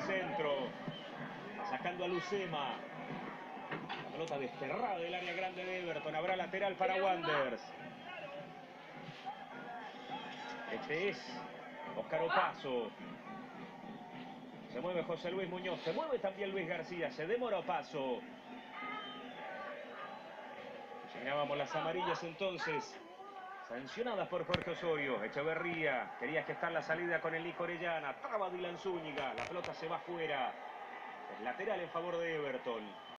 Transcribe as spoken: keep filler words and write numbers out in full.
centro. Sacando a Lucema. La pelota desterrada del área grande de Everton. Habrá lateral para Wanderers. Este es Óscar Opaso. Se mueve José Luis Muñoz. Se mueve también Luis García. Se demora Opaso. Mirábamos las amarillas entonces. Sancionadas por Jorge Osorio. Echeverría. Quería gestar la salida con el Nico Orellana. Traba Dylan Zúñiga. La pelota se va afuera. Es lateral en favor de Everton.